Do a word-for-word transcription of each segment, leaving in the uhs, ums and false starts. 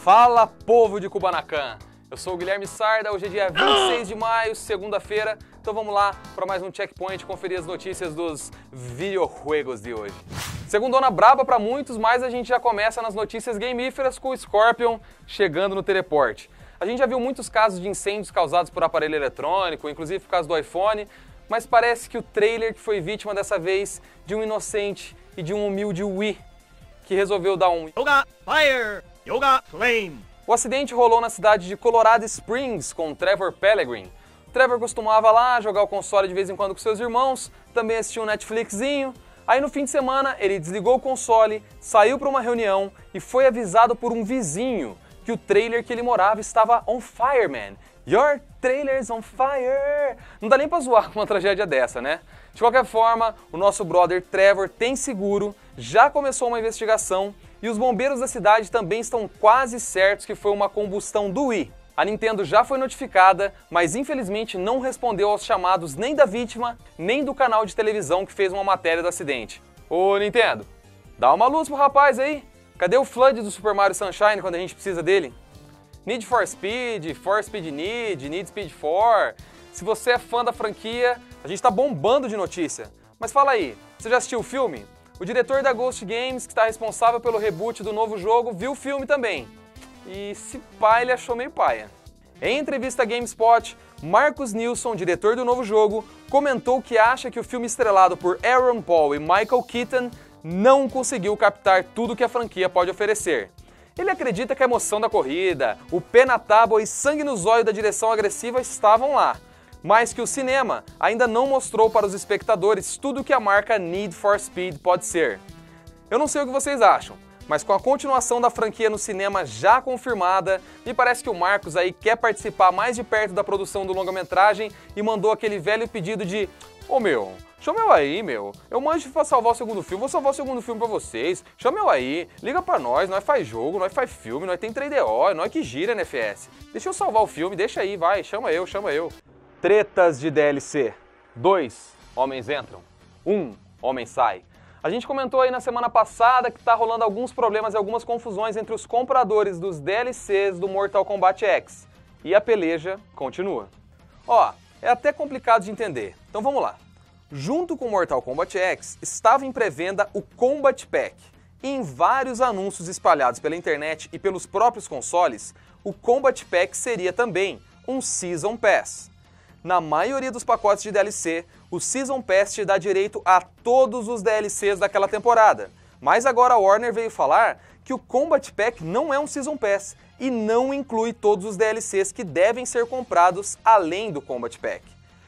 Fala, povo de Kubanacan! Eu sou o Guilherme Sarda, hoje é dia vinte e seis de maio, segunda-feira, então vamos lá para mais um checkpoint, conferir as notícias dos videojuegos de hoje. Segundona braba para muitos, mas a gente já começa nas notícias gamíferas com o Scorpion chegando no teleporte. A gente já viu muitos casos de incêndios causados por aparelho eletrônico, inclusive por causa do iPhone, mas parece que o trailer que foi vítima dessa vez de um inocente e de um humilde Wii, que resolveu dar um Yoga Fire! Yoga Flame! O acidente rolou na cidade de Colorado Springs com Trevor Pellegrin. O Trevor costumava lá jogar o console de vez em quando com seus irmãos, também assistia um Netflixinho. Aí no fim de semana ele desligou o console, saiu para uma reunião e foi avisado por um vizinho que o trailer que ele morava estava on fire, man. Your trailer's on fire! Não dá nem pra zoar com uma tragédia dessa, né? De qualquer forma, o nosso brother Trevor tem seguro, já começou uma investigação e os bombeiros da cidade também estão quase certos que foi uma combustão do Wii. A Nintendo já foi notificada, mas infelizmente não respondeu aos chamados nem da vítima, nem do canal de televisão que fez uma matéria do acidente. Ô Nintendo, dá uma luz pro rapaz aí. Cadê o Flood do Super Mario Sunshine quando a gente precisa dele? Need for Speed, For Speed Need, Need Speed for. Se você é fã da franquia, a gente tá bombando de notícia. Mas fala aí, você já assistiu o filme? O diretor da Ghost Games, que está responsável pelo reboot do novo jogo, viu o filme também. E se pá, ele achou meio paia. Em entrevista à GameSpot, Marcus Nilsson, diretor do novo jogo, comentou que acha que o filme estrelado por Aaron Paul e Michael Keaton não conseguiu captar tudo que a franquia pode oferecer. Ele acredita que a emoção da corrida, o pé na tábua e sangue no zóio da direção agressiva estavam lá, mas que o cinema ainda não mostrou para os espectadores tudo que a marca Need for Speed pode ser. Eu não sei o que vocês acham, mas com a continuação da franquia no cinema já confirmada, me parece que o Marcos aí quer participar mais de perto da produção do longa-metragem e mandou aquele velho pedido de ô meu, chama eu aí, meu. Eu manjo pra salvar o segundo filme, vou salvar o segundo filme pra vocês. Chama eu aí, liga pra nós, nós faz jogo, nós faz filme, nós tem três D O, é nós que gira N F S. Deixa eu salvar o filme, deixa aí, vai, chama eu, chama eu. Tretas de D L C. Dois homens entram, um homem sai. A gente comentou aí na semana passada que tá rolando alguns problemas e algumas confusões entre os compradores dos D L Cs do Mortal Kombat X. E a peleja continua. Ó, é até complicado de entender, então vamos lá. Junto com Mortal Kombat X, estava em pré-venda o Combat Pack. E em vários anúncios espalhados pela internet e pelos próprios consoles, o Combat Pack seria também um Season Pass. Na maioria dos pacotes de D L C, o Season Pass te dá direito a todos os D L Cs daquela temporada. Mas agora a Warner veio falar que o Combat Pack não é um Season Pass e não inclui todos os D L Cs que devem ser comprados além do Combat Pack.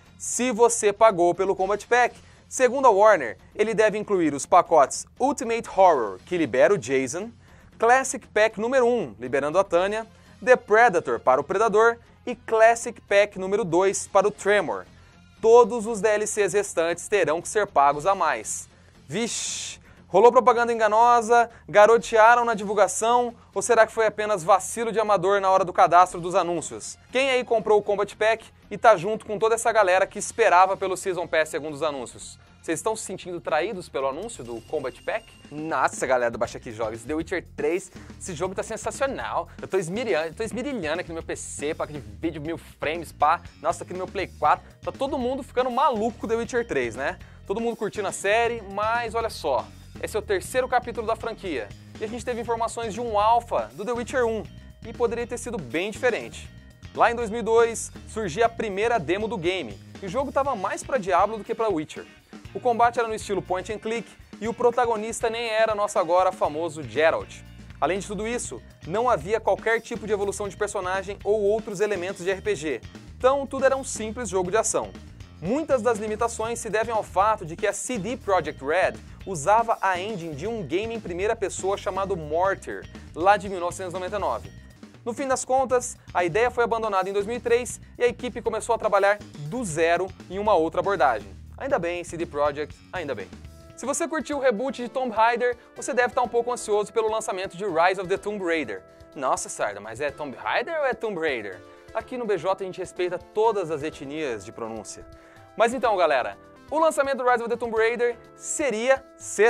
Se você pagou pelo Combat Pack, segundo a Warner, ele deve incluir os pacotes Ultimate Horror, que libera o Jason, Classic Pack número um, liberando a Tanya, The Predator para o Predador e Classic Pack número dois para o Tremor. Todos os D L Cs restantes terão que ser pagos a mais. Vixe, rolou propaganda enganosa, garotearam na divulgação ou será que foi apenas vacilo de amador na hora do cadastro dos anúncios? Quem aí comprou o Combat Pack e tá junto com toda essa galera que esperava pelo Season Pass segundo os anúncios? Vocês estão se sentindo traídos pelo anúncio do Combat Pack? Nossa, galera do Baixa Aqui Jogos, The Witcher três, esse jogo tá sensacional. Eu tô esmirilhando, tô esmirilhando aqui no meu P C, placa de vídeo, mil frames, pá. Nossa, aqui no meu Play quatro, tá todo mundo ficando maluco com The Witcher três, né? Todo mundo curtindo a série, mas olha só, esse é o terceiro capítulo da franquia. E a gente teve informações de um alpha do The Witcher um, e poderia ter sido bem diferente. Lá em dois mil e dois, surgia a primeira demo do game, e o jogo tava mais pra Diablo do que pra Witcher. O combate era no estilo point and click e o protagonista nem era nosso agora famoso Geralt. Além de tudo isso, não havia qualquer tipo de evolução de personagem ou outros elementos de R P G, então tudo era um simples jogo de ação. Muitas das limitações se devem ao fato de que a C D Projekt Red usava a engine de um game em primeira pessoa chamado Mortar, lá de mil novecentos e noventa e nove. No fim das contas, a ideia foi abandonada em dois mil e três e a equipe começou a trabalhar do zero em uma outra abordagem. Ainda bem, C D Projekt, ainda bem. Se você curtiu o reboot de Tomb Raider, você deve estar um pouco ansioso pelo lançamento de Rise of the Tomb Raider. Nossa, Sarda, mas é Tomb Raider ou é Tomb Raider? Aqui no B J a gente respeita todas as etnias de pronúncia. Mas então, galera, o lançamento do Rise of the Tomb Raider seria, será,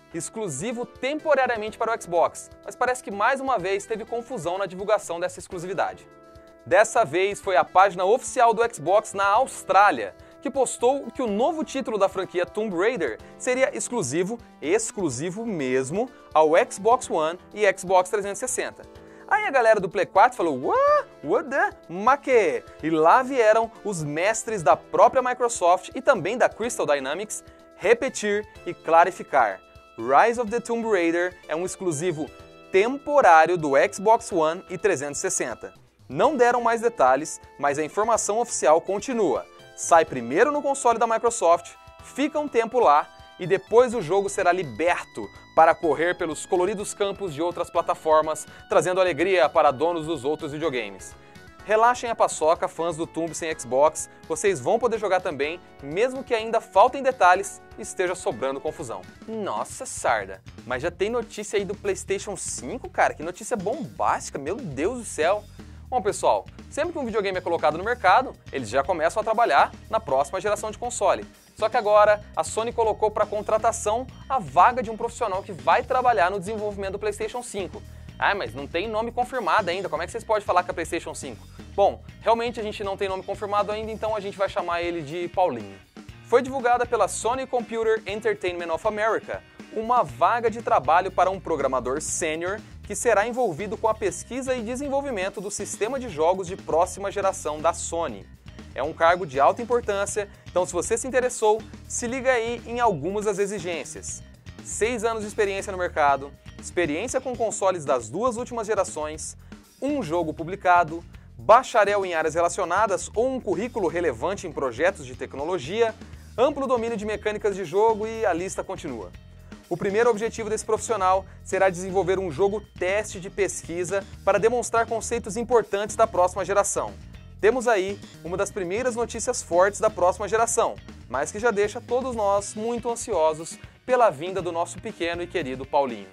exclusivo temporariamente para o Xbox, mas parece que mais uma vez teve confusão na divulgação dessa exclusividade. Dessa vez foi a página oficial do Xbox na Austrália, que postou que o novo título da franquia Tomb Raider seria exclusivo, exclusivo mesmo, ao Xbox One e Xbox trezentos e sessenta. Aí a galera do Play quatro falou, what? What the? Maque? E lá vieram os mestres da própria Microsoft e também da Crystal Dynamics repetir e clarificar. Rise of the Tomb Raider é um exclusivo temporário do Xbox One e trezentos e sessenta. Não deram mais detalhes, mas a informação oficial continua. Sai primeiro no console da Microsoft, fica um tempo lá e depois o jogo será liberto para correr pelos coloridos campos de outras plataformas, trazendo alegria para donos dos outros videogames. Relaxem a paçoca, fãs do Tomb sem Xbox, vocês vão poder jogar também, mesmo que ainda faltem detalhes e esteja sobrando confusão. Nossa sarda, mas já tem notícia aí do PlayStation cinco, cara? Que notícia bombástica, meu Deus do céu! Bom pessoal, sempre que um videogame é colocado no mercado, eles já começam a trabalhar na próxima geração de console. Só que agora a Sony colocou para contratação a vaga de um profissional que vai trabalhar no desenvolvimento do PlayStation cinco. Ah, mas não tem nome confirmado ainda, como é que vocês podem falar que é PlayStation cinco? Bom, realmente a gente não tem nome confirmado ainda, então a gente vai chamar ele de Paulinho. Foi divulgada pela Sony Computer Entertainment of America uma vaga de trabalho para um programador sênior que será envolvido com a pesquisa e desenvolvimento do sistema de jogos de próxima geração da Sony. É um cargo de alta importância, então se você se interessou, se liga aí em algumas das exigências. Seis anos de experiência no mercado, experiência com consoles das duas últimas gerações, um jogo publicado, bacharel em áreas relacionadas ou um currículo relevante em projetos de tecnologia, amplo domínio de mecânicas de jogo e a lista continua. O primeiro objetivo desse profissional será desenvolver um jogo teste de pesquisa para demonstrar conceitos importantes da próxima geração. Temos aí uma das primeiras notícias fortes da próxima geração, mas que já deixa todos nós muito ansiosos pela vinda do nosso pequeno e querido Paulinho.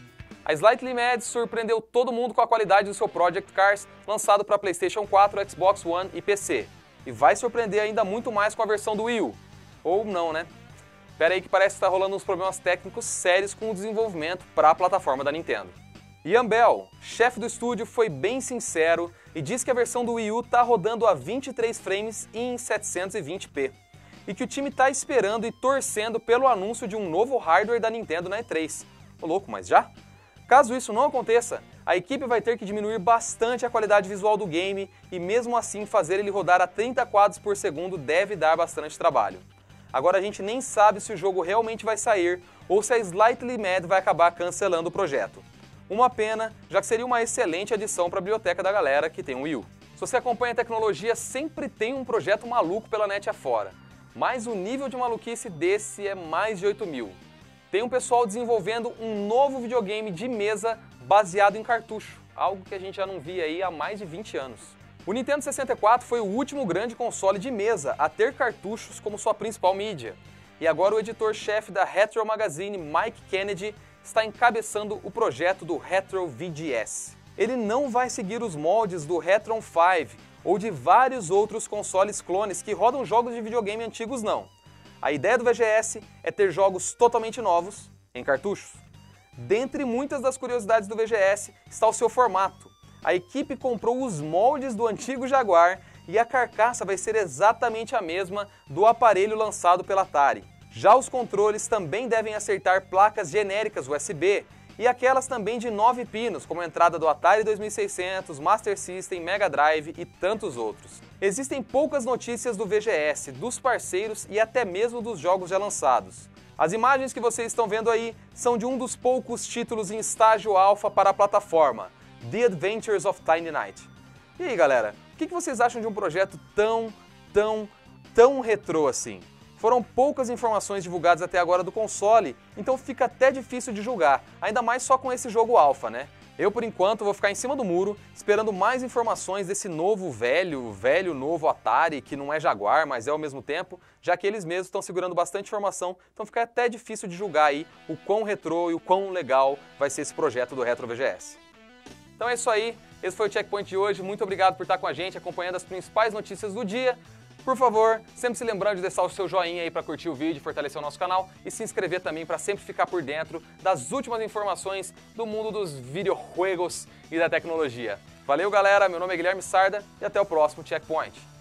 A Slightly Mad surpreendeu todo mundo com a qualidade do seu Project Cars lançado para PlayStation quatro, Xbox One e P C. E vai surpreender ainda muito mais com a versão do Wii U. Ou não, né? Pera aí que parece que está rolando uns problemas técnicos sérios com o desenvolvimento para a plataforma da Nintendo. Ian Bell, chefe do estúdio, foi bem sincero e disse que a versão do Wii U está rodando a vinte e três frames e em setecentos e vinte p. E que o time está esperando e torcendo pelo anúncio de um novo hardware da Nintendo na E três. Ô louco, mas já? Caso isso não aconteça, a equipe vai ter que diminuir bastante a qualidade visual do game e mesmo assim fazer ele rodar a trinta quadros por segundo deve dar bastante trabalho. Agora a gente nem sabe se o jogo realmente vai sair ou se a Slightly Mad vai acabar cancelando o projeto. Uma pena, já que seria uma excelente adição para a biblioteca da galera que tem um Wii U. Se você acompanha a tecnologia, sempre tem um projeto maluco pela net afora. Mas o nível de maluquice desse é mais de oito mil. Tem um pessoal desenvolvendo um novo videogame de mesa baseado em cartucho, algo que a gente já não via aí há mais de vinte anos. O Nintendo sessenta e quatro foi o último grande console de mesa a ter cartuchos como sua principal mídia. E agora o editor-chefe da Retro Magazine, Mike Kennedy, está encabeçando o projeto do Retro V G S. Ele não vai seguir os moldes do Retron cinco ou de vários outros consoles clones que rodam jogos de videogame antigos não. A ideia do V G S é ter jogos totalmente novos, em cartuchos. Dentre muitas das curiosidades do V G S está o seu formato. A equipe comprou os moldes do antigo Jaguar e a carcaça vai ser exatamente a mesma do aparelho lançado pela Atari. Já os controles também devem aceitar placas genéricas U S B e aquelas também de nove pinos, como a entrada do Atari dois mil e seiscentos, Master System, Mega Drive e tantos outros. Existem poucas notícias do V G S, dos parceiros e até mesmo dos jogos já lançados. As imagens que vocês estão vendo aí são de um dos poucos títulos em estágio alfa para a plataforma, The Adventures of Tiny Knight. E aí galera, o que vocês acham de um projeto tão, tão, tão retrô assim? Foram poucas informações divulgadas até agora do console, então fica até difícil de julgar, ainda mais só com esse jogo alfa, né? Eu, por enquanto, vou ficar em cima do muro, esperando mais informações desse novo velho, velho novo Atari, que não é Jaguar, mas é ao mesmo tempo, já que eles mesmos estão segurando bastante informação, então fica até difícil de julgar aí o quão retrô e o quão legal vai ser esse projeto do Retro V G S. Então é isso aí, esse foi o Checkpoint de hoje, muito obrigado por estar com a gente, acompanhando as principais notícias do dia. Por favor, sempre se lembrando de deixar o seu joinha aí para curtir o vídeo, fortalecer o nosso canal e se inscrever também para sempre ficar por dentro das últimas informações do mundo dos videojuegos e da tecnologia. Valeu, galera, meu nome é Guilherme Sarda e até o próximo Checkpoint.